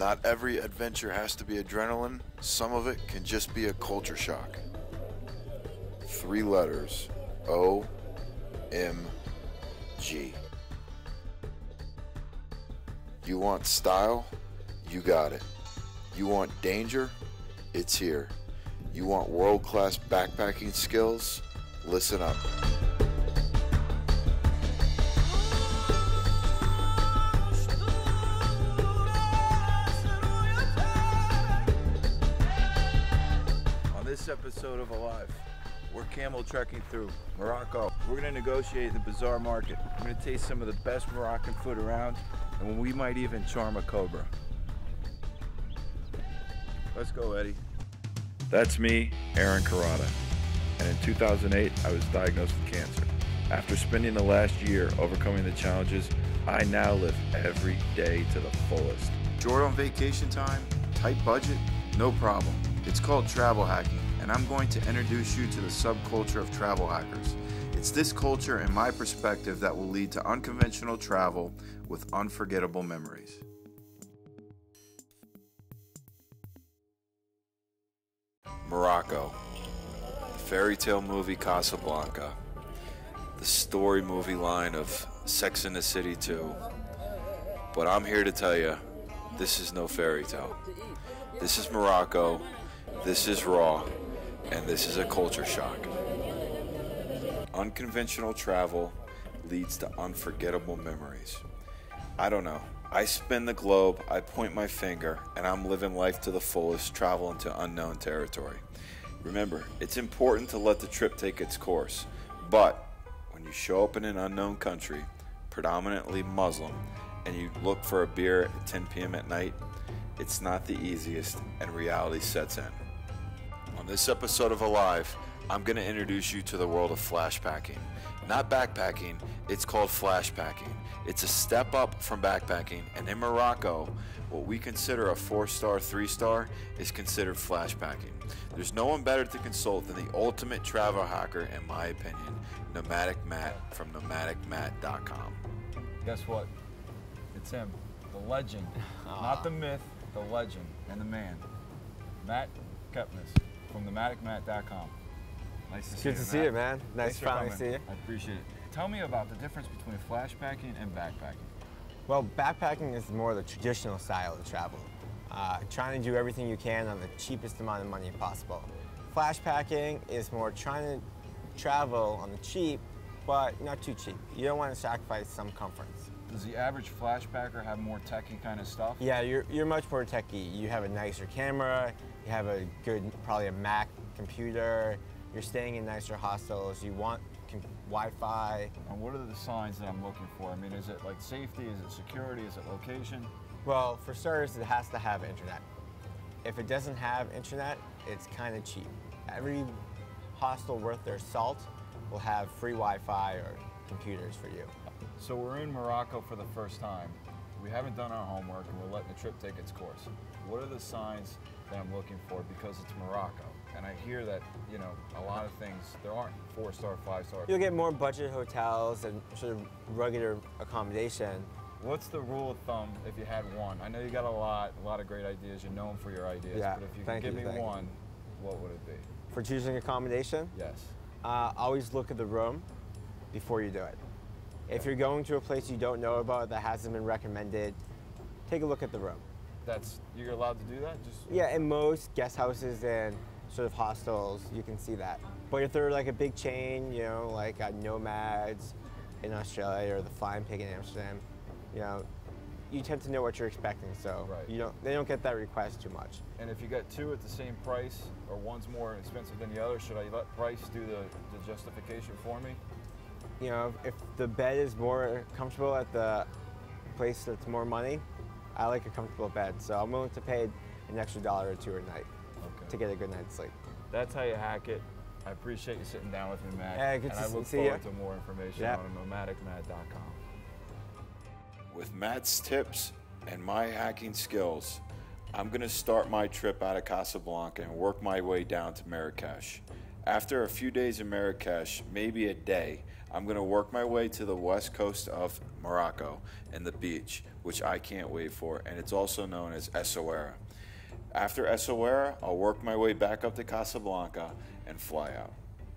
Not every adventure has to be adrenaline. Some of it can just be a culture shock. 3 letters. O-M-G. You want style? You got it. You want danger? It's here. You want world-class backpacking skills? Listen up. On this episode of Alive, we're camel trekking through Morocco. We're going to negotiate the bazaar market. We're going to taste some of the best Moroccan food around, and we might even charm a cobra. Let's go, Eddie. That's me, Aaron Carotta, and in 2008 I was diagnosed with cancer. After spending the last year overcoming the challenges, I now live every day to the fullest. Short on vacation time, tight budget, no problem. It's called travel hacking, and I'm going to introduce you to the subculture of travel hackers. It's this culture and my perspective that will lead to unconventional travel with unforgettable memories. Morocco, the fairy tale movie Casablanca, the story movie line of Sex and the City 2. But I'm here to tell you, this is no fairy tale. This is Morocco, this is raw, and this is a culture shock. Unconventional travel leads to unforgettable memories. I don't know. I spin the globe, I point my finger, and I'm living life to the fullest, traveling to unknown territory. Remember, it's important to let the trip take its course, but when you show up in an unknown country, predominantly Muslim, and you look for a beer at 10 p.m. at night, it's not the easiest, and reality sets in. On this episode of Alive, I'm going to introduce you to the world of flashpacking. Not backpacking, it's called flashpacking. It's a step up from backpacking, and in Morocco, what we consider a 4-star, 3-star is considered flashpacking. There's no one better to consult than the ultimate travel hacker, in my opinion, Nomadic Matt from nomadicmatt.com. Guess what? It's him, the legend. Not the myth, the legend, and the man. Matt Kepnes from nomadicmatt.com. Nice to see you. Good to see you, man. Nice to finally see you. I appreciate it. Tell me about the difference between flashpacking and backpacking. Well, backpacking is more the traditional style of travel. Trying to do everything you can on the cheapest amount of money possible. Flashpacking is more trying to travel on the cheap, but not too cheap. You don't want to sacrifice some comforts. Does the average flashpacker have more techie kind of stuff? Yeah, you're much more techie. You have a nicer camera, you have a good, probably a Mac computer, you're staying in nicer hostels, you want Wi-Fi. And what are the signs that I'm looking for? I mean, is it like safety, is it security, is it location? Well, for starters, it has to have internet. If it doesn't have internet, it's kind of cheap. Every hostel worth their salt will have free Wi-Fi or computers for you. So we're in Morocco for the first time. We haven't done our homework and we're letting the trip take its course. What are the signs that I'm looking for because it's Morocco? And I hear that, you know, a lot of things, there aren't 4-star, 5-star. You'll get more budget hotels and sort of rugged accommodation. What's the rule of thumb if you had one? I know you got a lot of great ideas. You're known for your ideas. Yeah, but if you could give me one, what would it be? For choosing accommodation? Yes. Always look at the room before you do it. If you're going to a place you don't know about that hasn't been recommended, take a look at the room. You're allowed to do that? Yeah, in most guest houses and sort of hostels, you can see that. But if they're like a big chain, you know, like Nomads in Australia or the Flying Pig in Amsterdam, you know, you tend to know what you're expecting, so right. They don't get that request too much. And if you get two at the same price, or one's more expensive than the other, should I let price do the justification for me? You know, if the bed is more comfortable at the place that's more money, I like a comfortable bed, so I'm willing to pay an extra $1 or $2 a night to get a good night's sleep. That's how you hack it. I appreciate you sitting down with me, Matt. Yeah, good to see you. And I look forward to more information on nomadicmatt.com. With Matt's tips and my hacking skills, I'm going to start my trip out of Casablanca and work my way down to Marrakesh. After a few days in Marrakesh, maybe a day, I'm going to work my way to the west coast of Morocco and the beach, which I can't wait for, and it's also known as Essaouira. After Essaouira, I'll work my way back up to Casablanca and fly out.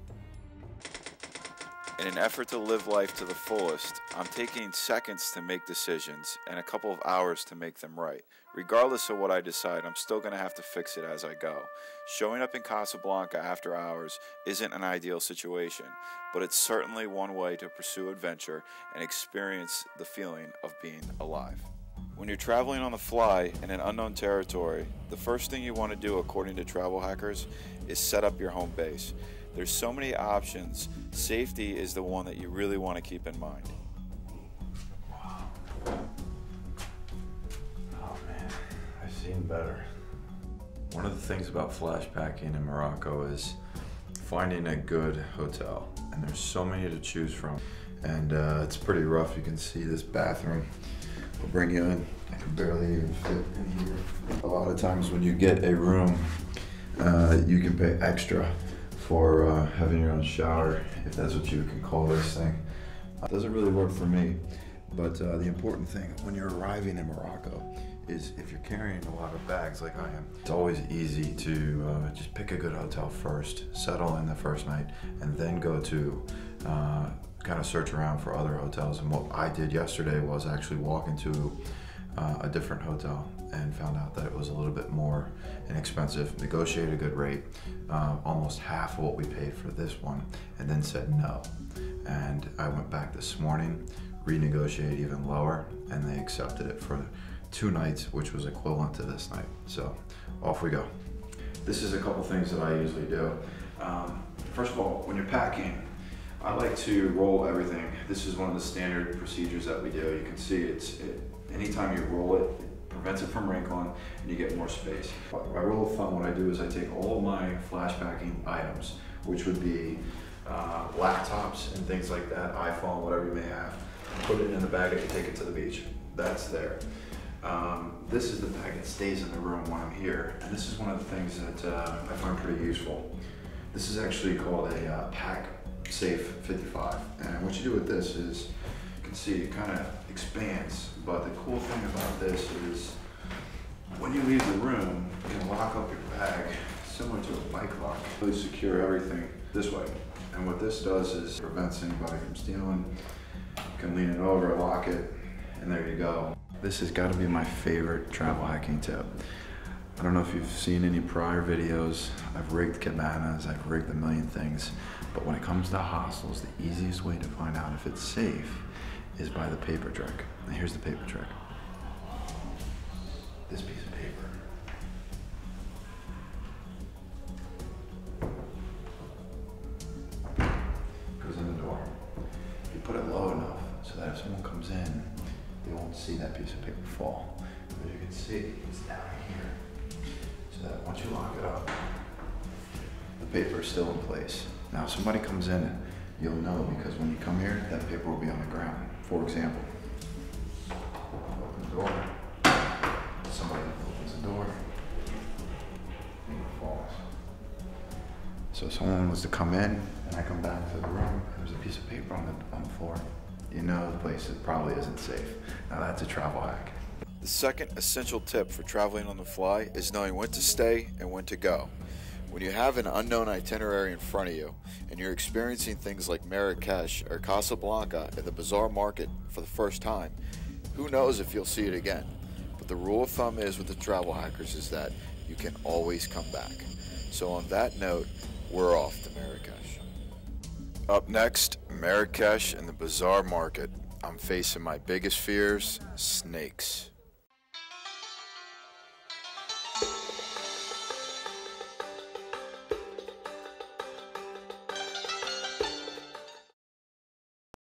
In an effort to live life to the fullest, I'm taking seconds to make decisions and a couple of hours to make them right. Regardless of what I decide, I'm still going to have to fix it as I go. Showing up in Casablanca after hours isn't an ideal situation, but it's certainly one way to pursue adventure and experience the feeling of being alive. When you're traveling on the fly in an unknown territory, the first thing you want to do, according to travel hackers, is set up your home base. There's so many options. Safety is the one that you really want to keep in mind. Oh man, I've seen better. One of the things about flash packing in Morocco is finding a good hotel. And there's so many to choose from. And it's pretty rough. You can see this bathroom will bring you in. I can barely even fit in here. A lot of times when you get a room, you can pay extra for having your own shower, if that's what you can call this thing. It doesn't really work for me, but the important thing when you're arriving in Morocco is if you're carrying a lot of bags like I am, it's always easy to just pick a good hotel first, settle in the first night, and then go to kind of search around for other hotels. And what I did yesterday was actually walk into a different hotel and found out that it was a little bit more inexpensive, negotiated a good rate, almost half of what we paid for this one, and then said no. And I went back this morning, renegotiated even lower, and they accepted it for 2 nights, which was equivalent to this night. So off we go. This is a couple things that I usually do. First of all, when you're packing, I like to roll everything. This is one of the standard procedures that we do. You can see anytime you roll it, prevents it from wrinkling, and you get more space. My rule of thumb, what I do is I take all of my flash packing items, which would be laptops and things like that, iPhone, whatever you may have, put it in the bag and take it to the beach. That's there. This is the bag that stays in the room when I'm here, and this is one of the things that I find pretty useful. This is actually called a Pack Safe 55, and what you do with this is, you can see it kind of expands, but the cool thing about this is when you leave the room, you can lock up your bag similar to a bike lock. Really secure everything this way, and what this does is prevents anybody from stealing. You can lean it over, lock it, and there you go. This has got to be my favorite travel hacking tip. I don't know if you've seen any prior videos. I've rigged cabanas, I've rigged a million things, but when it comes to hostels, the easiest way to find out if it's safe is by the paper trick. And here's the paper trick. This piece of paper. Goes in the door. You put it low enough so that if someone comes in, they won't see that piece of paper fall. But you can see it's down here. So that once you lock it up, the paper is still in place. Now if somebody comes in, you'll know because when you come here, that paper will be on the ground. For example, open the door, somebody opens the door, and it falls. So if someone was to come in, and I come back to the room, there's a piece of paper on the floor, you know the place probably isn't safe. Now that's a travel hack. The second essential tip for traveling on the fly is knowing when to stay and when to go. When you have an unknown itinerary in front of you and you're experiencing things like Marrakesh or Casablanca in the bazaar market for the first time, who knows if you'll see it again. But the rule of thumb is with the travel hackers is that you can always come back. So on that note, we're off to Marrakesh. Up next, Marrakesh and the bazaar market. I'm facing my biggest fears, snakes.